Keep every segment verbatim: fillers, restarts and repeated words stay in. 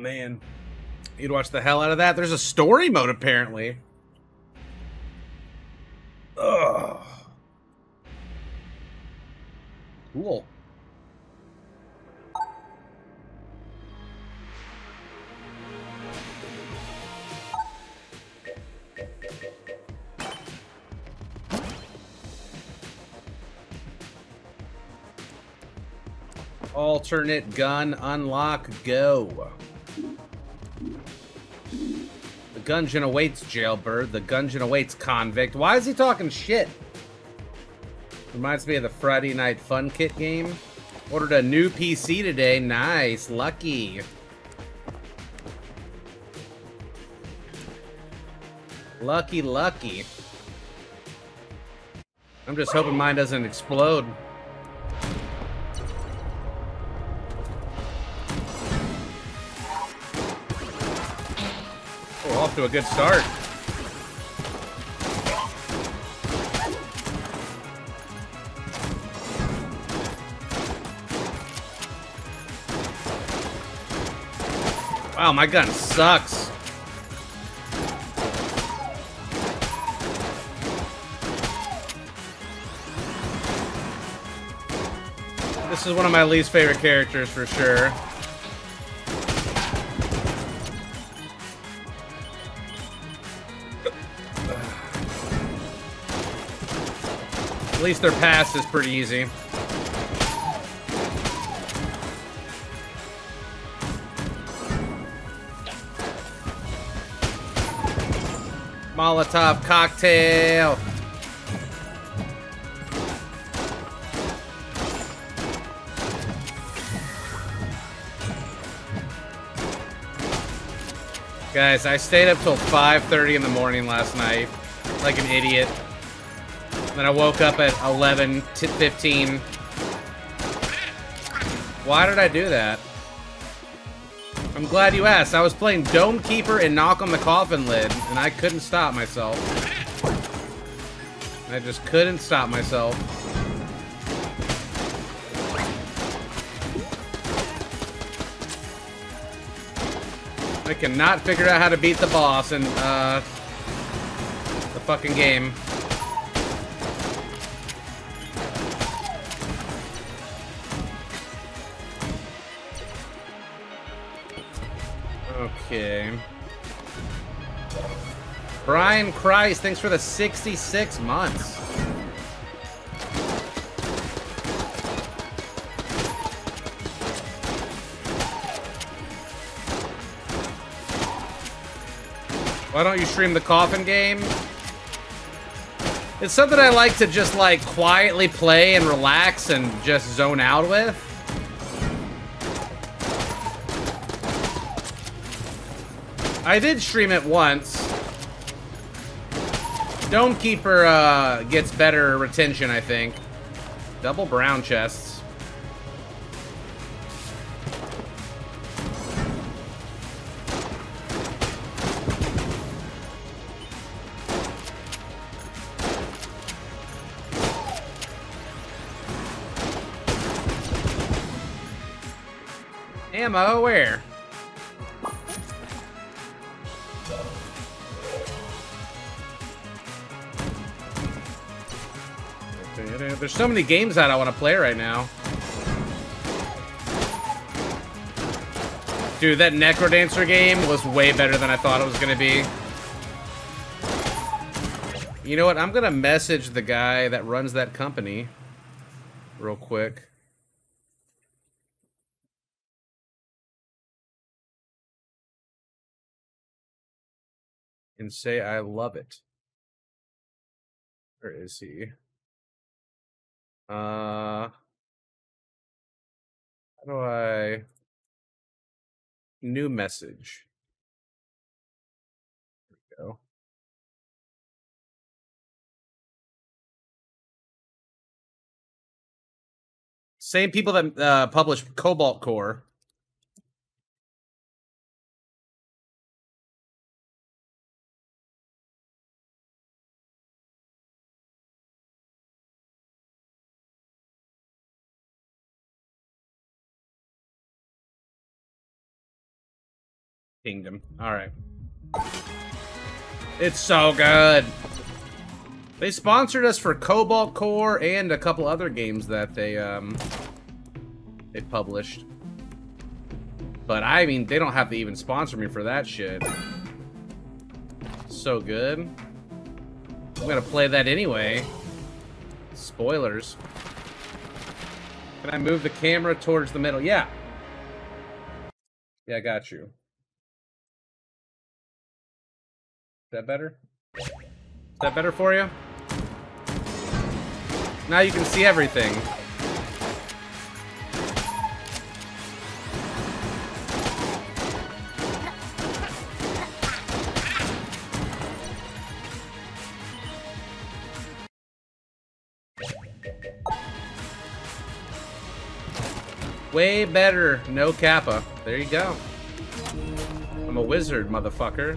man. You'd watch the hell out of that. There's a story mode, apparently. Ugh. Cool. Alternate gun unlock, go. The Gungeon awaits, jailbird. The Gungeon awaits, convict. Why is he talking shit? Reminds me of the Friday Night Fun Kit game. Ordered a new P C today. Nice. Lucky. Lucky, lucky. I'm just hoping mine doesn't explode. Oh, off to a good start. Wow, my gun sucks. This is one of my least favorite characters for sure. At least their pass is pretty easy. Molotov cocktail. Guys, I stayed up till five thirty in the morning last night, like an idiot. Then I woke up at eleven fifteen. Why did I do that? I'm glad you asked. I was playing Dome Keeper and Knock on the Coffin Lid, and I couldn't stop myself. I just couldn't stop myself. I cannot figure out how to beat the boss in uh, the fucking game. Okay. Brian Christ, thanks for the sixty-six months. Why don't you stream the Coffin game? It's something I like to just like quietly play and relax and just zone out with. I did stream it once. Dome Keeper uh, gets better retention, I think. Double brown chests. Ammo, where? There's so many games that I want to play right now. Dude, that Necrodancer game was way better than I thought it was going to be. You know what? I'm going to message the guy that runs that company real quick. And say I love it. Where is he? Uh, how do I... New message. There we go. Same people that uh, publish Cobalt Core. Kingdom. Alright. It's so good. They sponsored us for Cobalt Core and a couple other games that they um they published. But I mean, they don't have to even sponsor me for that shit. So good. I'm gonna play that anyway. Spoilers. Can I move the camera towards the middle? Yeah. Yeah, I got you. Is that better? Is that better for you? Now you can see everything. Way better, no kappa. There you go. I'm a wizard, motherfucker.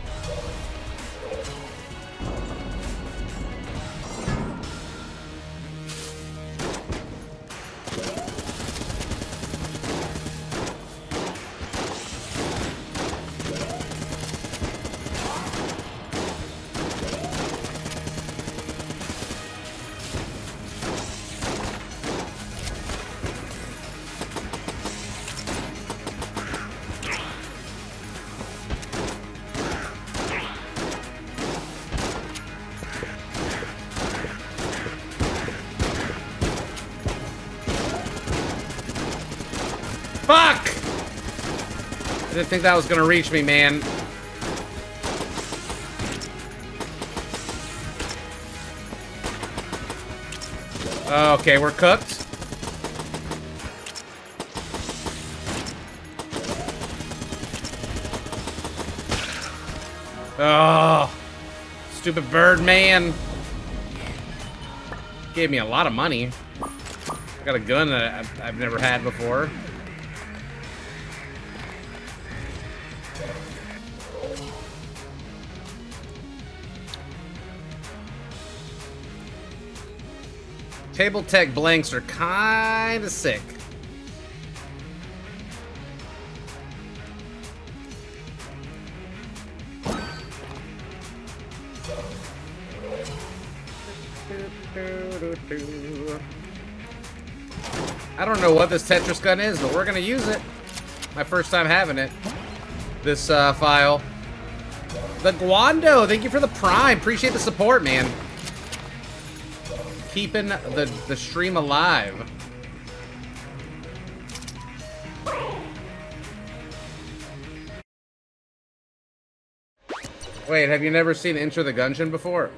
Fuck! I didn't think that was gonna reach me, man. Okay, we're cooked. Oh, stupid bird man. Gave me a lot of money. I got a gun that I've, I've never had before. Table tech blanks are kinda sick. I don't know what this Tetris gun is, but we're gonna use it. My first time having it. This uh, file. The Guando, thank you for the prime. Appreciate the support, man. Keeping the, the stream alive. Wait, have you never seen Enter the Gungeon before?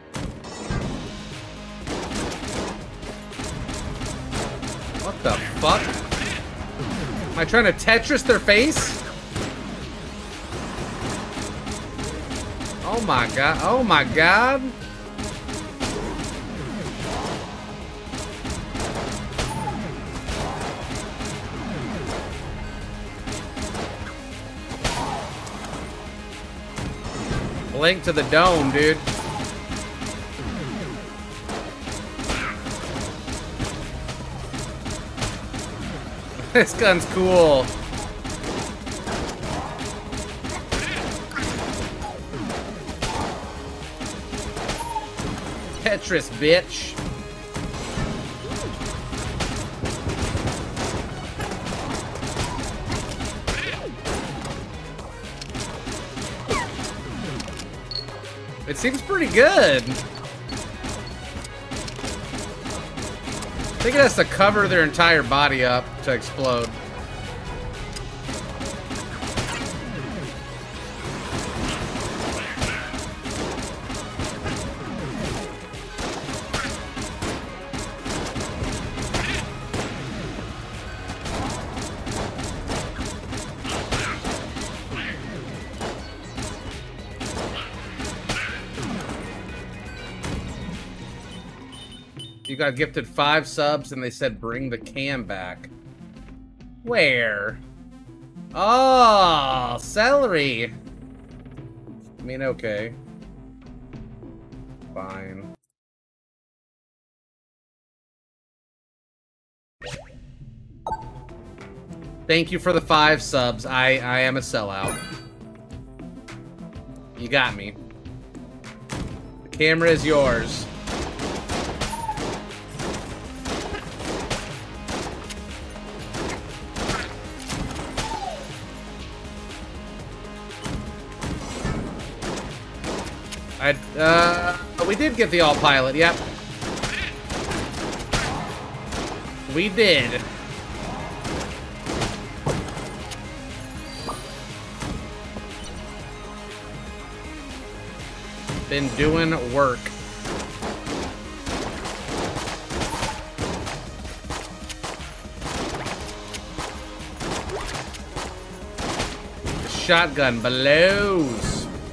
What the fuck? Am I trying to Tetris their face? Oh my god, oh my god. Link to the dome, dude. This gun's cool. Tetris, bitch. It seems pretty good. I think it has to cover their entire body up to explode. You got gifted five subs and they said bring the cam back. Where? Oh, celery. I mean, okay. Fine. Thank you for the five subs. I, I am a sellout. You got me. The camera is yours. I, uh, we did get the all-pilot, yep. We did. Been doing work. The shotgun blows.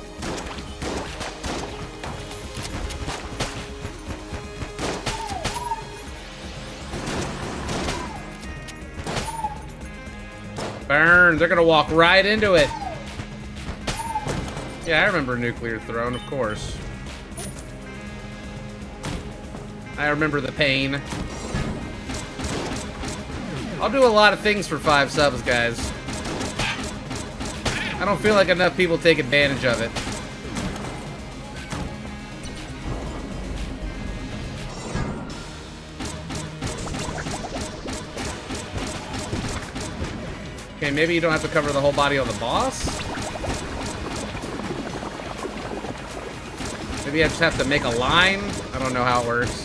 Burn! They're gonna walk right into it. Yeah, I remember Nuclear Throne, of course. I remember the pain. I'll do a lot of things for five subs, guys. I don't feel like enough people take advantage of it. Okay, maybe you don't have to cover the whole body on the boss? Maybe I just have to make a line? I don't know how it works.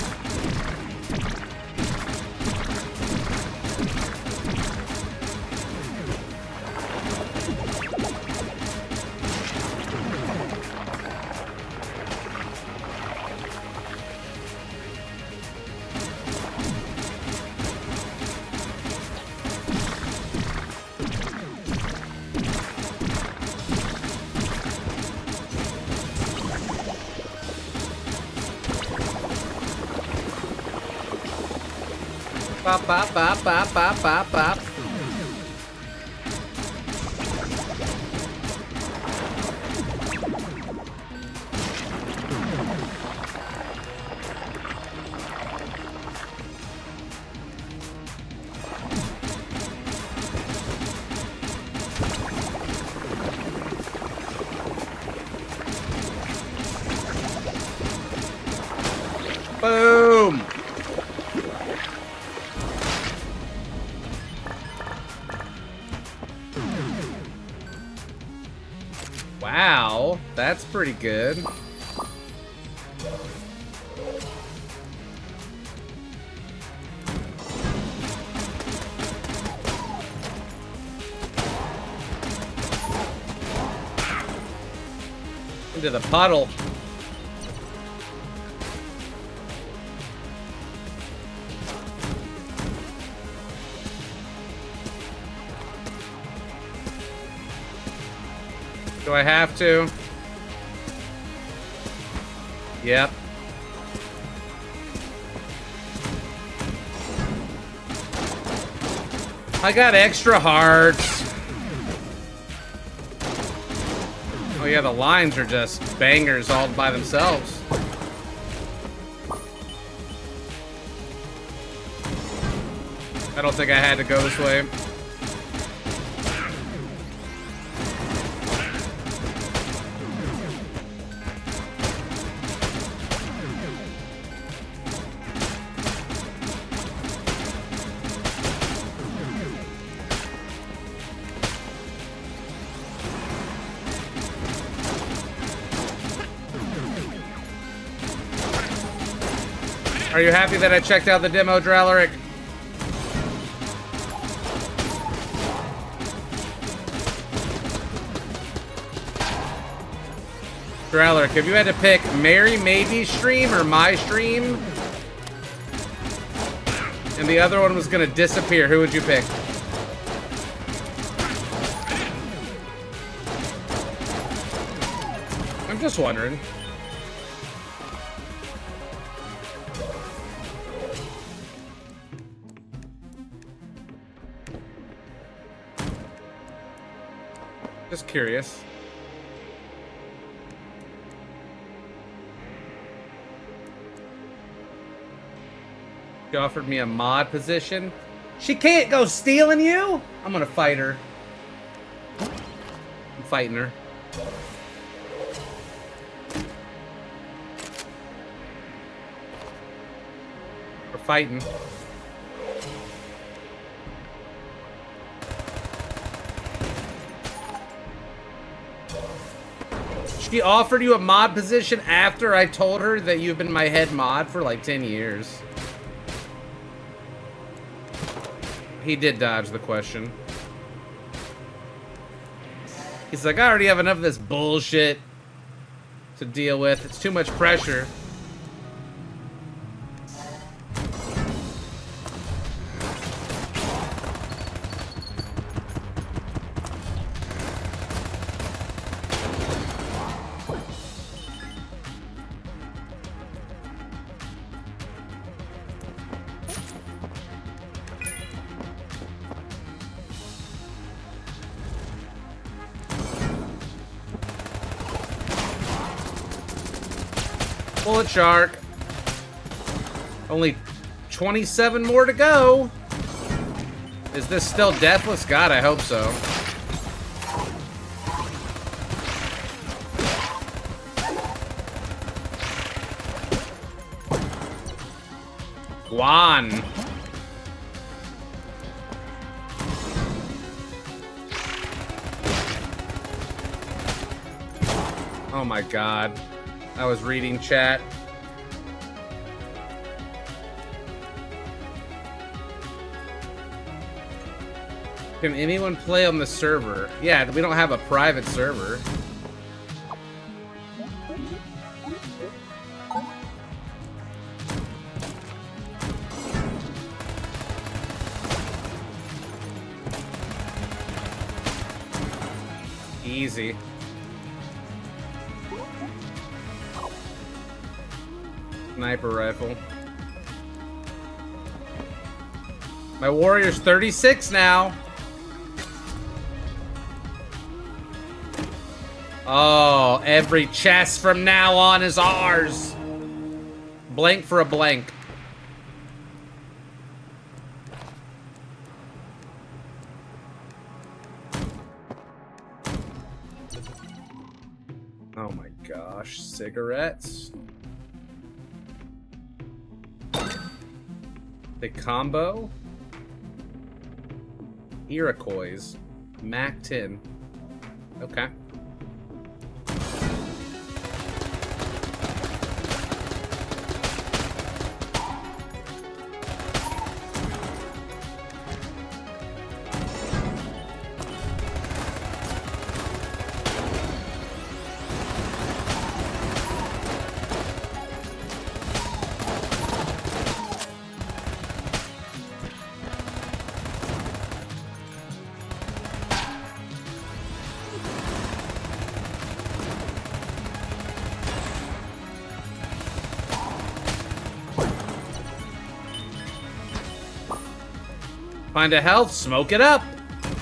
Bop, bop, bop, bop, bop, bop, bop. Boom! Wow, that's pretty good. Into the puddle. Do I have to? Yep. I got extra hearts. Oh yeah, the lines are just bangers all by themselves. I don't think I had to go this way. Are you happy that I checked out the demo, Draleric? Draleric, if you had to pick Mary Maybe's stream or my stream, and the other one was gonna disappear, who would you pick? I'm just wondering. Just curious. She offered me a mod position. She can't go stealing you? I'm gonna fight her. I'm fighting her. We're fighting. She offered you a mod position after I told her that you've been my head mod for like ten years. He did dodge the question. He's like, I already have enough of this bullshit to deal with. It's too much pressure. Bullet shark. Only twenty-seven more to go. Is this still deathless? God, I hope so. Guan. Oh my God. I was reading chat. Can anyone play on the server? Yeah, we don't have a private server. Easy. Sniper rifle. My warrior's thirty-six now. Oh, every chest from now on is ours. Blank for a blank. Oh my gosh, cigarettes. The combo. Iroquois. Mac ten. Okay. Find a health, smoke it up.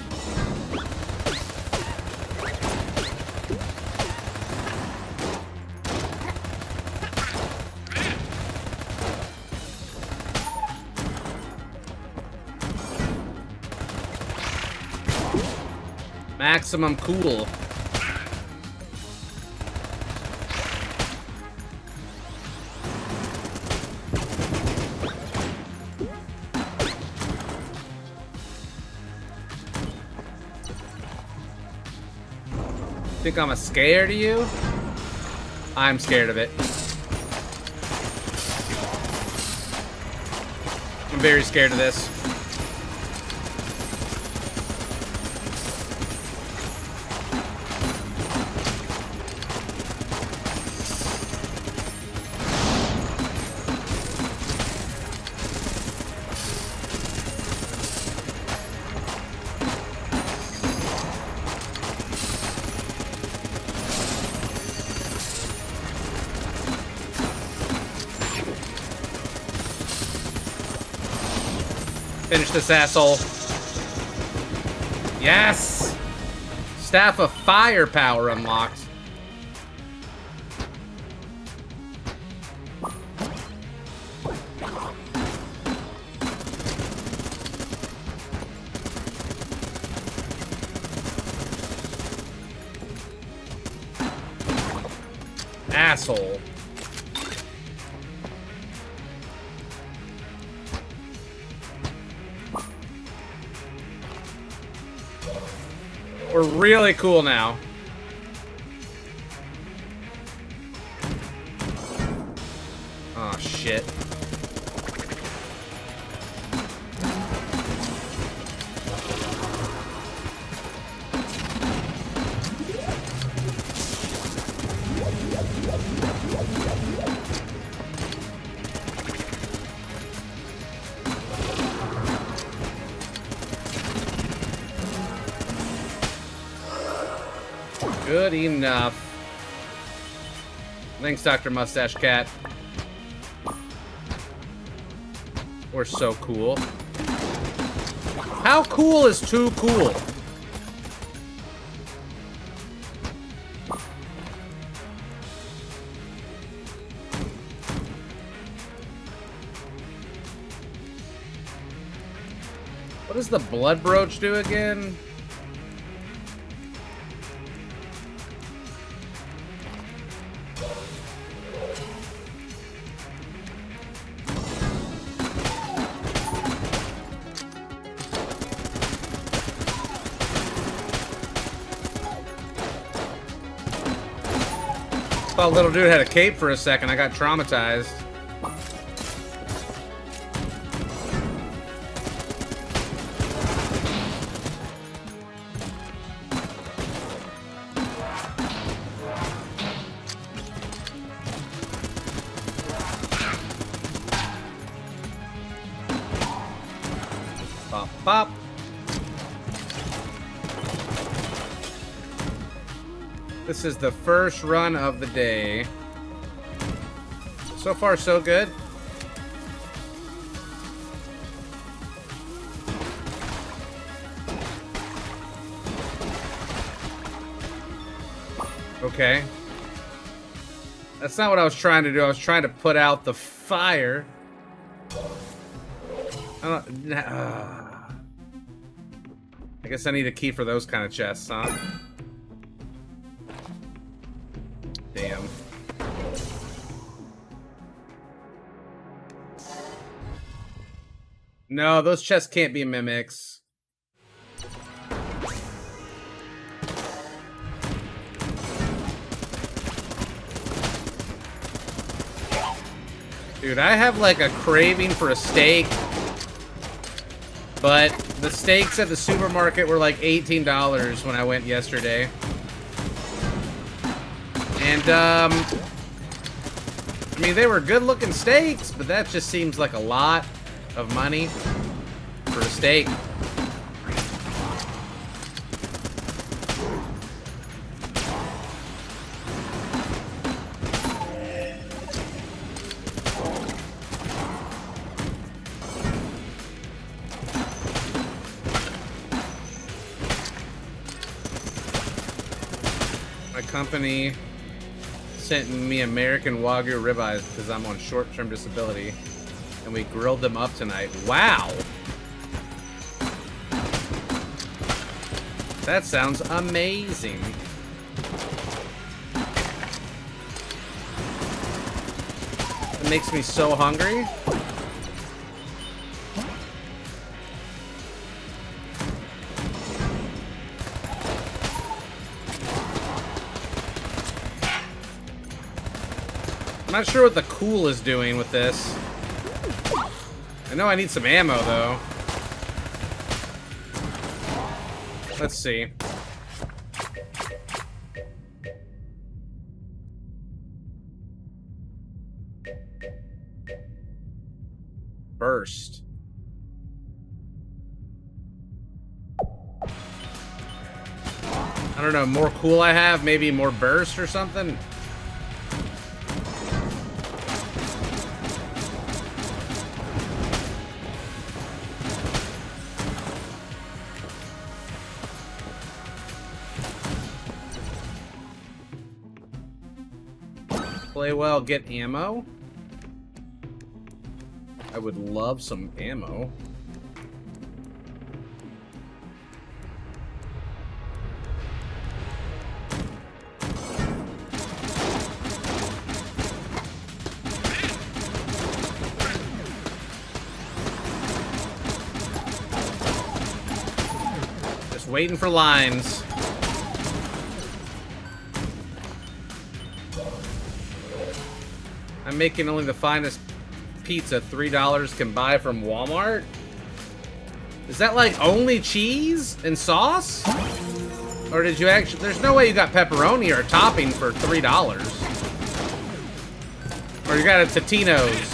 Maximum cool. Think I'm a scared of you? I'm scared of it. I'm very scared of this. Finish this asshole. Yes! Staff of Firepower unlocked. Asshole. We're really cool now. Oh, shit. Good enough. Thanks, Doctor Mustache Cat. We're so cool. How cool is too cool? What does the blood brooch do again? Thought little dude had a cape for a second. I got traumatized. Pop, pop. This is the first run of the day. So far, so good. Okay. That's not what I was trying to do. I was trying to put out the fire. I don't... Uh, I guess I need a key for those kind of chests, huh? Damn. No, those chests can't be mimics. Dude, I have like a craving for a steak. But the steaks at the supermarket were like eighteen dollars when I went yesterday. And, um, I mean, they were good-looking steaks, but that just seems like a lot of money for a steak. My company sent me American Wagyu ribeyes because I'm on short-term disability, and we grilled them up tonight. Wow! That sounds amazing. It makes me so hungry. I'm not sure what the cool is doing with this. I know I need some ammo, though. Let's see. Burst. I don't know, more cool I have, maybe more burst or something? Play well, get ammo. I would love some ammo. Just waiting for lines. I'm making only the finest pizza three dollars can buy from Walmart? Is that like only cheese and sauce? Or did you actually... There's no way you got pepperoni or a topping for three dollars. Or you got a Totino's.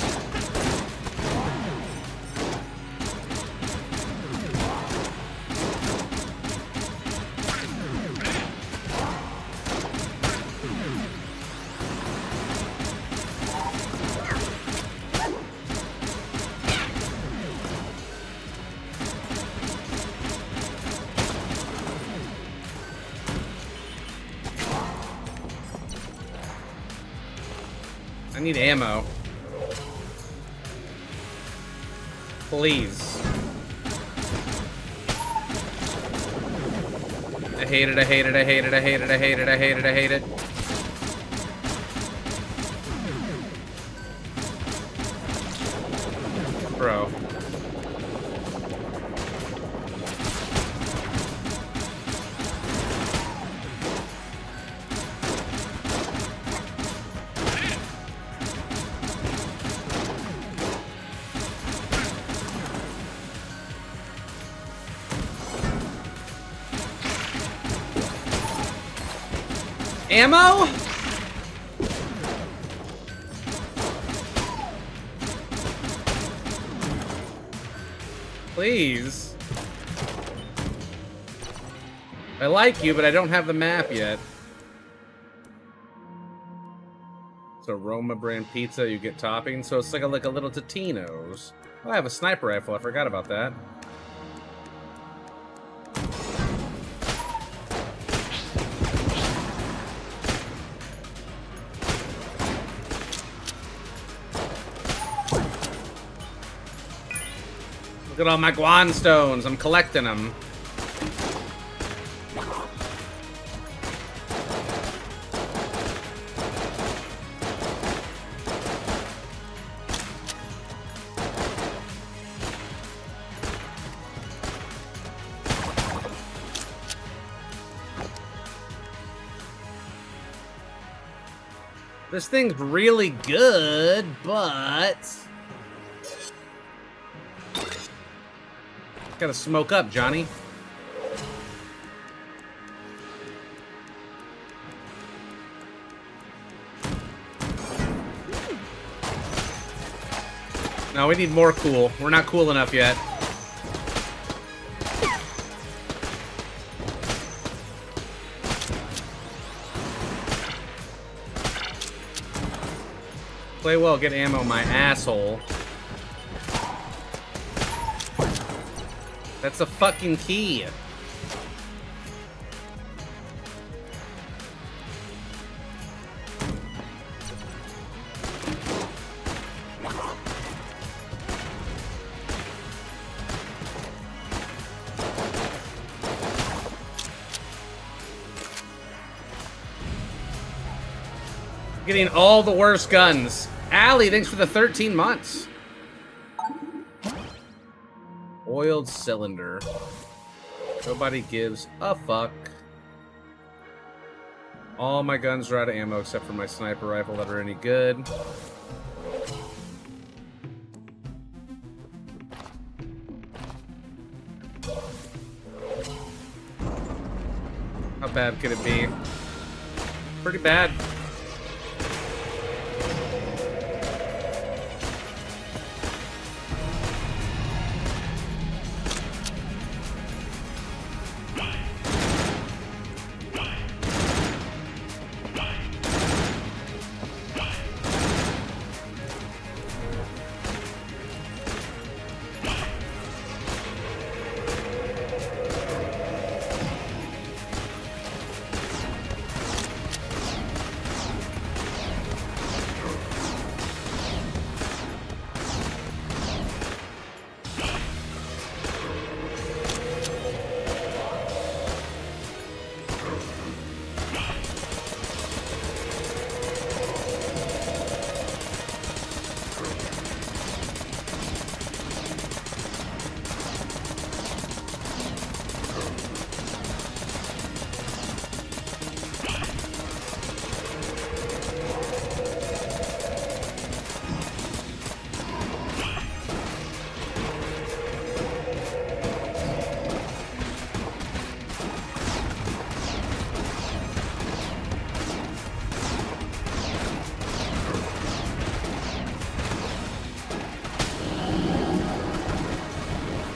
I need ammo. Please. I hate it, I hate it, I hate it, I hate it, I hate it, I hate it, I hate it. Bro. Ammo? Please. I like you, but I don't have the map yet. So Roma brand pizza, you get toppings. So it's like a, like a little Totino's. Oh, I have a sniper rifle. I forgot about that. Look at all my guan stones. I'm collecting them. This thing's really good, but... Gotta smoke up, Johnny. No, we need more cool. We're not cool enough yet. Play well, get ammo, my asshole. That's a fucking key. Getting all the worst guns. Allie, thanks for the thirteen months. Oiled cylinder. Nobody gives a fuck. All my guns are out of ammo except for my sniper rifle that are any good. How bad could it be? Pretty bad.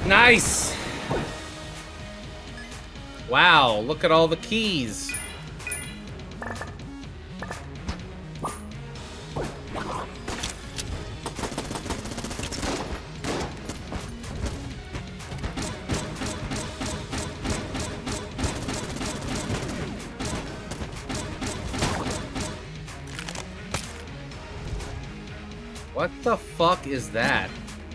Nice! Wow, look at all the keys. What the fuck is that?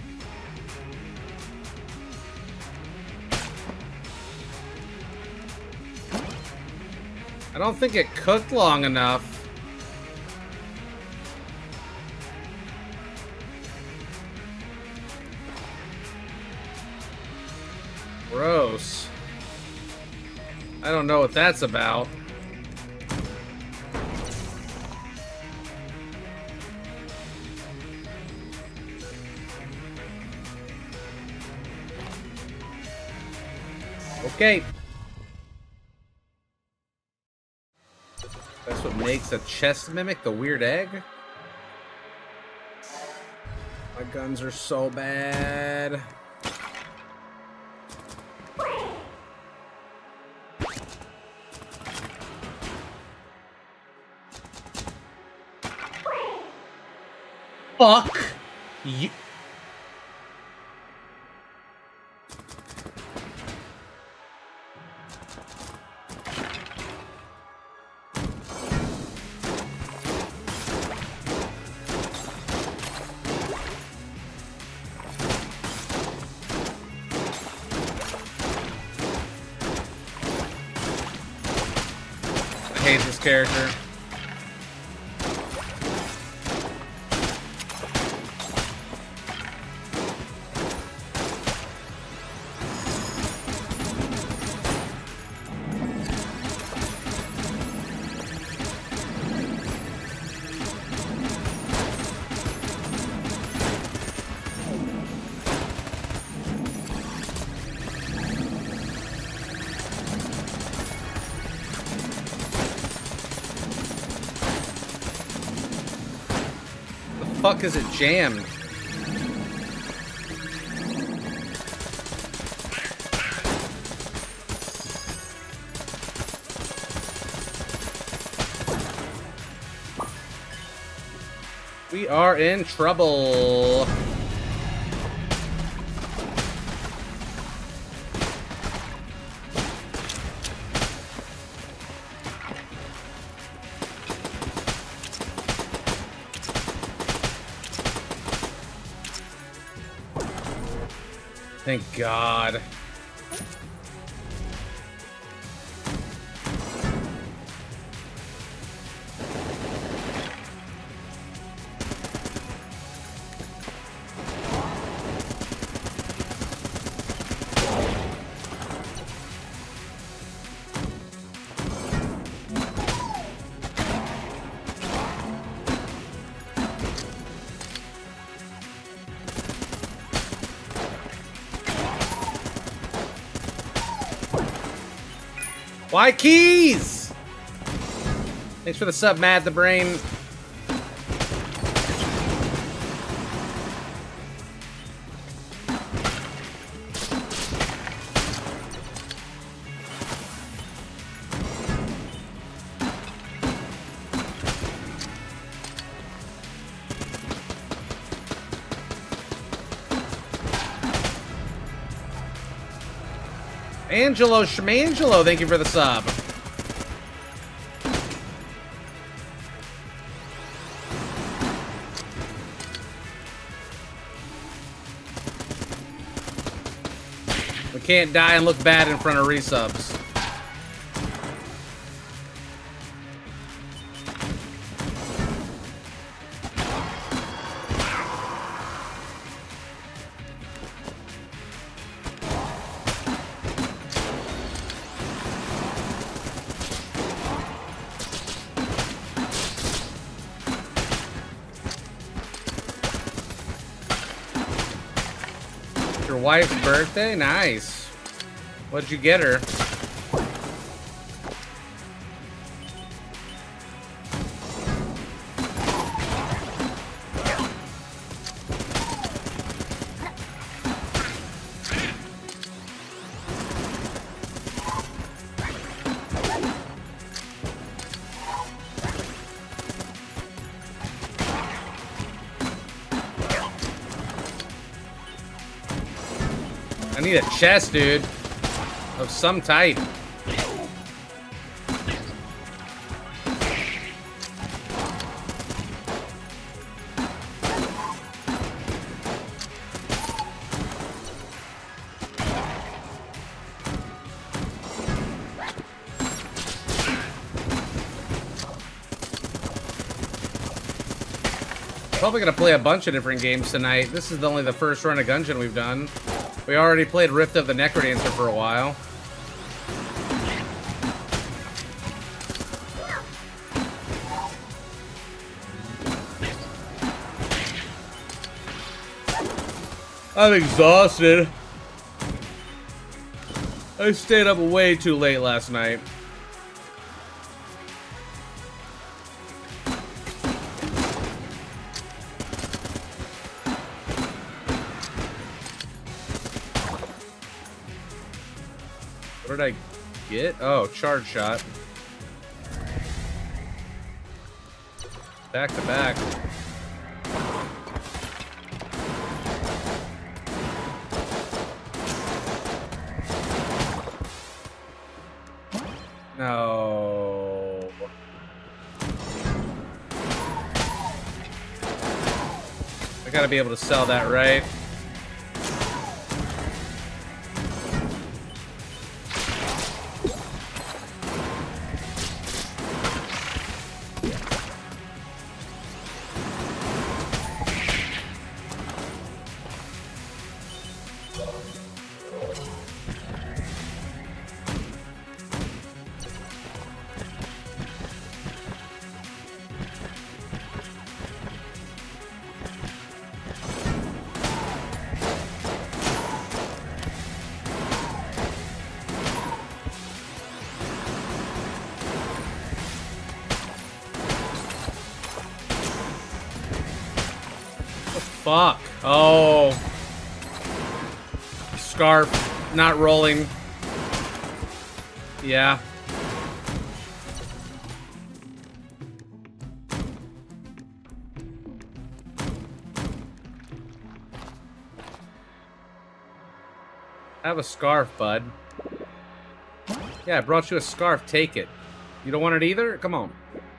I don't think it cooked long enough. Gross. I don't know what that's about. Okay. That's what makes a chest mimic the weird egg? My guns are so bad. Fuck you. I hate this character. Fuck is it jammed? We are in trouble. Thank God. Why keys? Thanks for the sub, Mad the Brain. Angelo Schmangelo, thank you for the sub. We can't die and look bad in front of resubs. Your wife's birthday? Nice. What'd you get her? I need a chest, dude. Of some type. Probably gonna play a bunch of different games tonight. This is only the first run of Gungeon we've done. We already played Rift of the Necrodancer for a while. I'm exhausted. I stayed up way too late last night. What did I get? Oh, charge shot. Back to back. No. I gotta be able to sell that, right? Fuck. Oh. Scarf. Not rolling. Yeah. Have a scarf, bud. Yeah, I brought you a scarf. Take it. You don't want it either? Come on.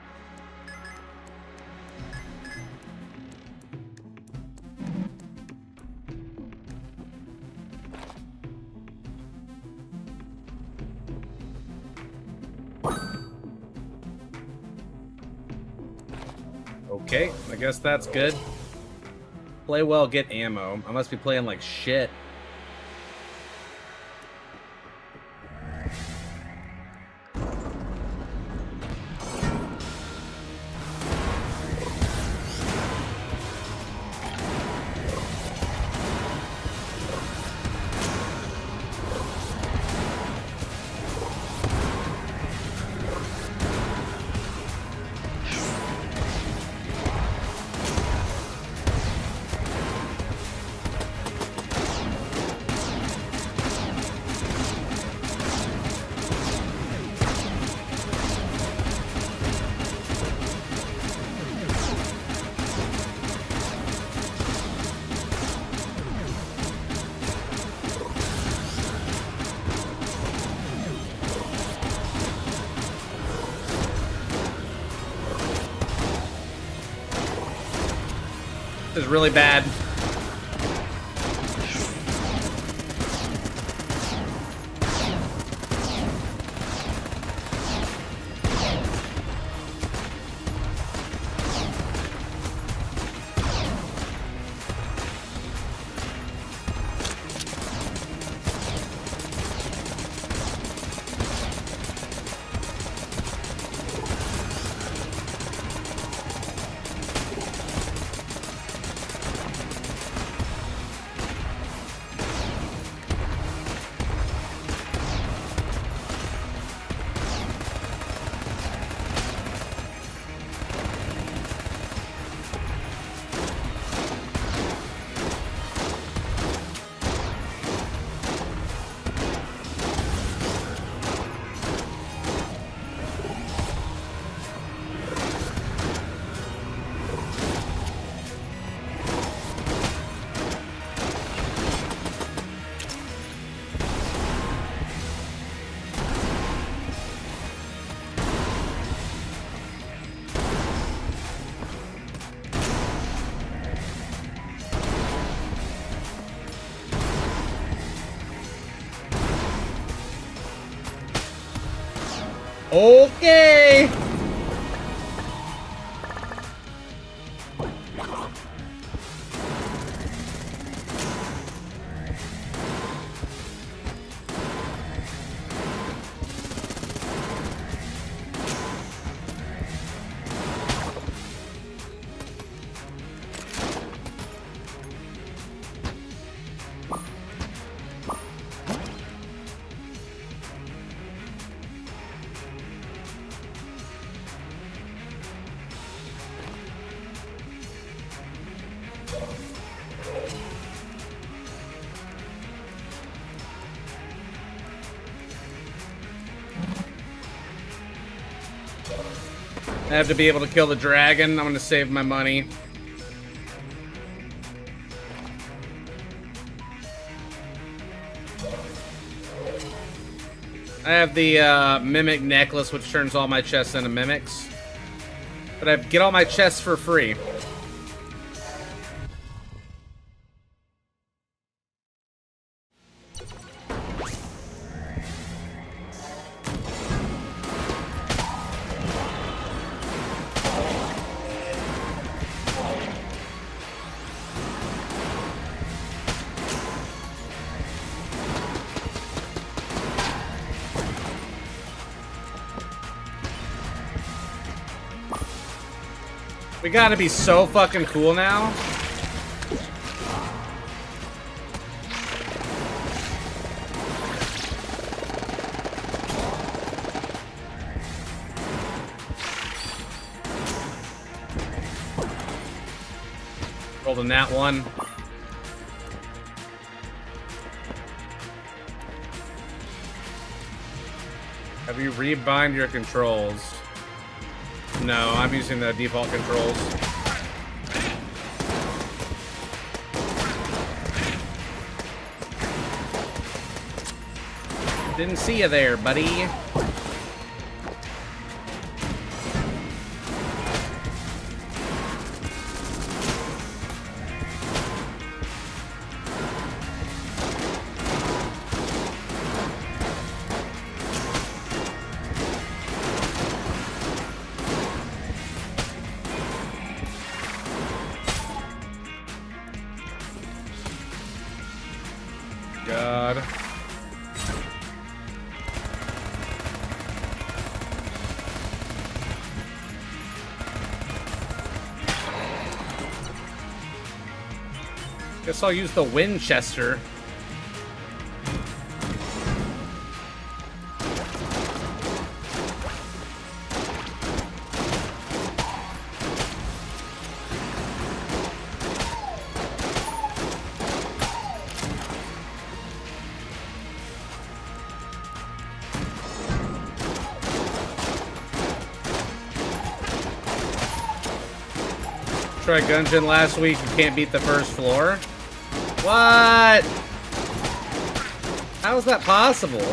Okay, I guess that's good. Play well, get ammo. I must be playing like shit. This is really bad. Okay. I have to be able to kill the dragon. I'm gonna save my money. I have the uh, mimic necklace, which turns all my chests into mimics. But I get all my chests for free. We gotta be so fucking cool now. Rolled in that one. Have you rebind your controls? No, I'm using the default controls. Didn't see you there, buddy. God. Guess I'll use the Winchester. Tried Gungeon last week and can't beat the first floor. What? How is that possible?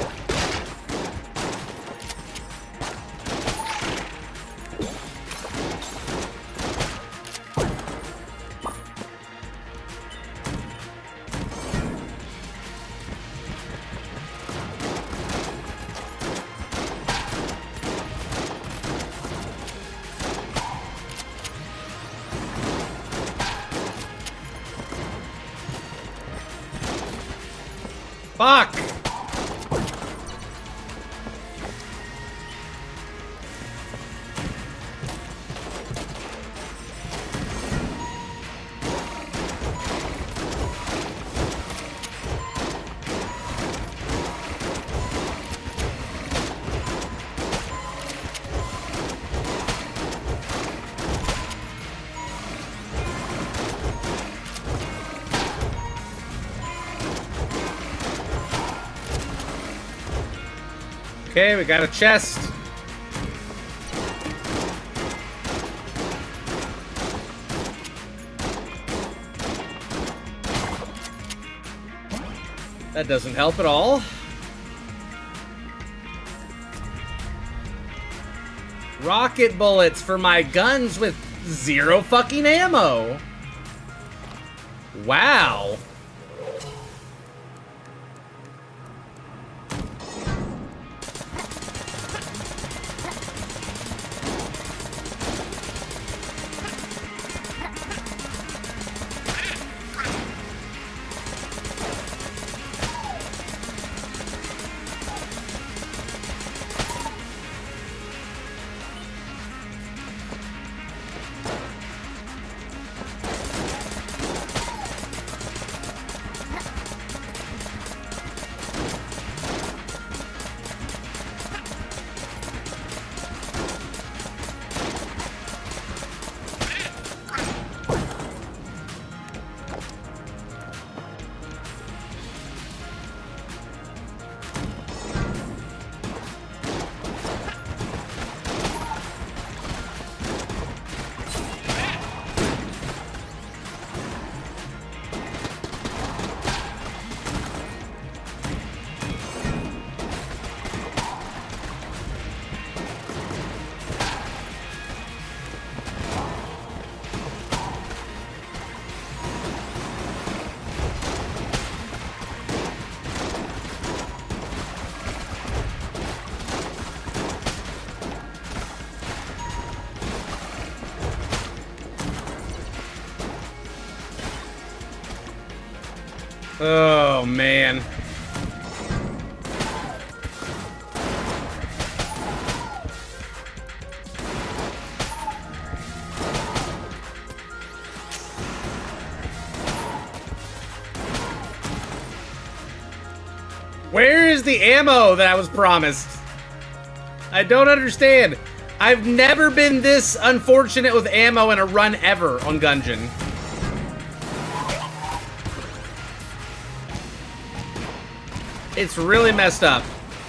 Fuck! Okay, we got a chest. That doesn't help at all. Rocket bullets for my guns with zero fucking ammo. Wow. Oh, man. Where is the ammo that I was promised? I don't understand. I've never been this unfortunate with ammo in a run ever on Gungeon. It's really messed up.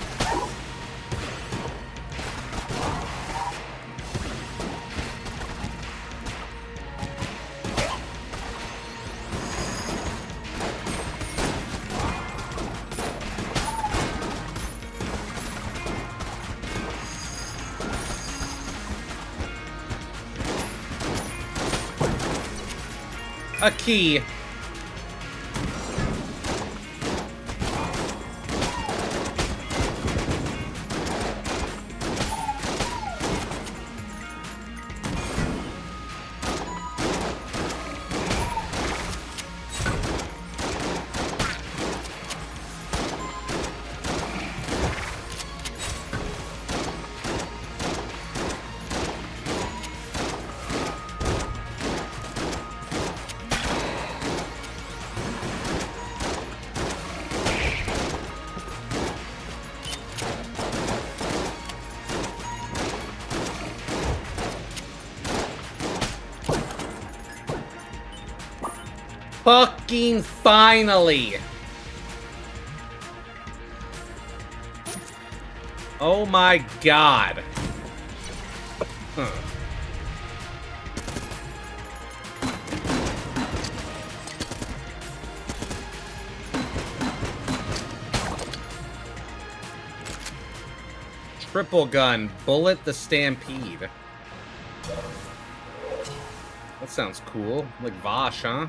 A key. Fucking finally! Oh my god. Huh. Triple gun, bullet the stampede. That sounds cool. Like Vosh, huh?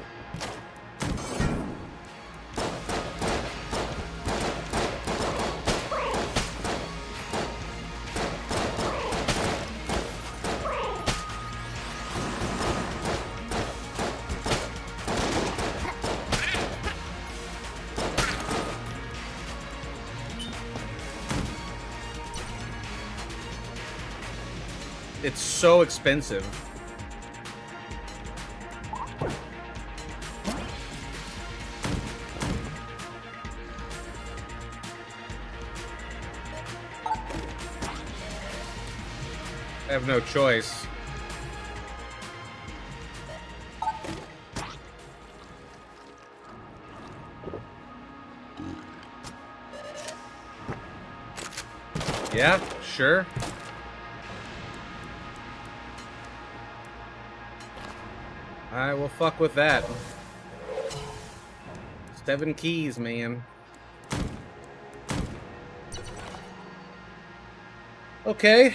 It's so expensive. I have no choice. Yeah, sure. Alright, we'll fuck with that. Seven keys, man. Okay.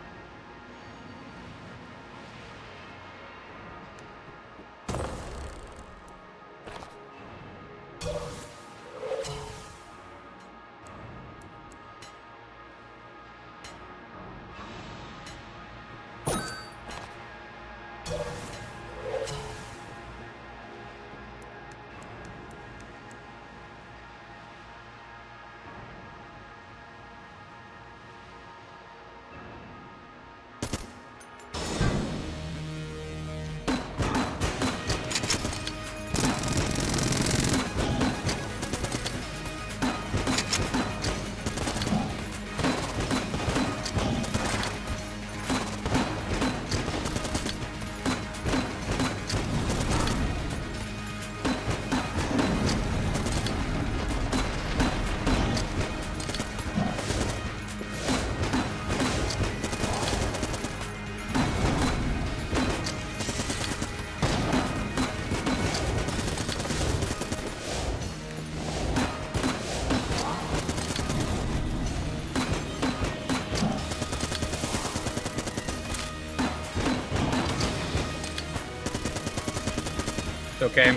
Okay.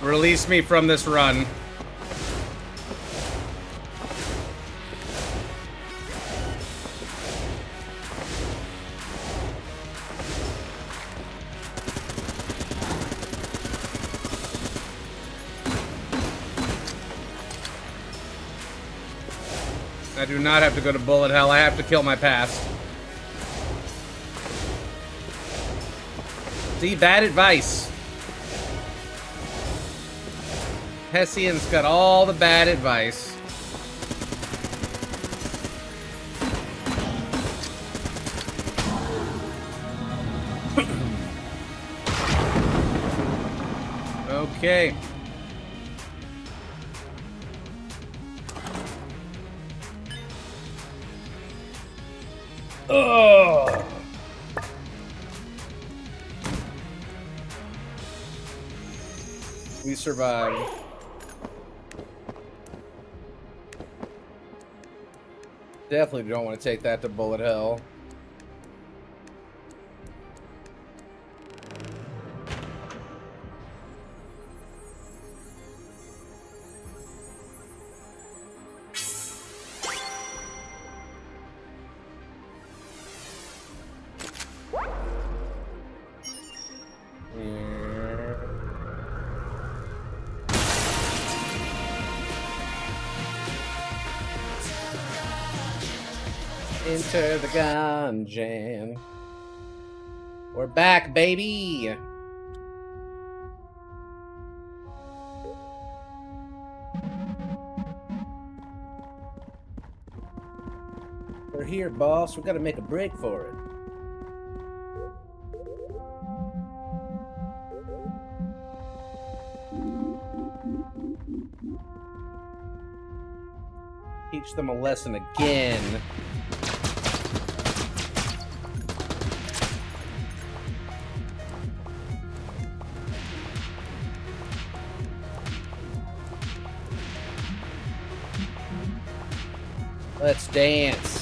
Release me from this run. I do not have to go to bullet hell. I have to kill my past. See, bad advice. Hessian's got all the bad advice. Okay. Ugh. We survived. Definitely don't want to take that to bullet hell. Enter the Gungeon. We're back, baby. We're here, boss. We gotta make a break for it. Teach them a lesson again. Let's dance.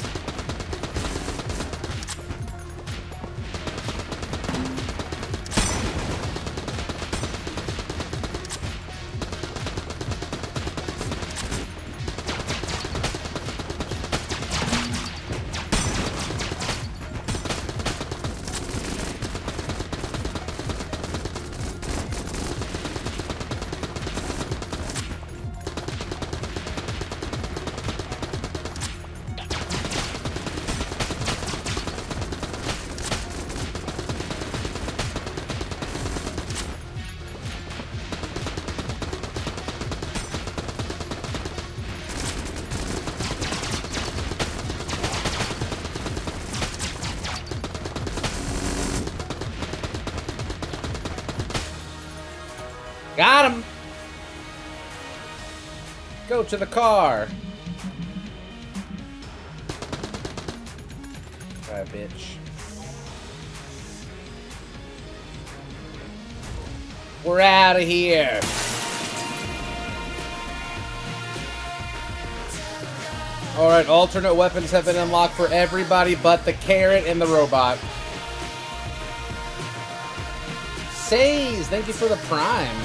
Got him! Go to the car! Alright, bitch. We're out of here! Alright, alternate weapons have been unlocked for everybody but the carrot and the robot. Says, thank you for the prime.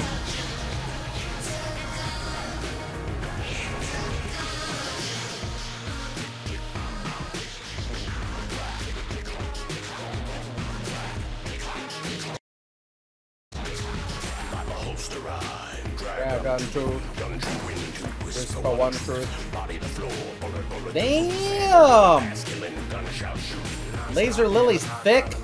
Grab gun two. Just for one truth. Damn! Laser Lily's thick.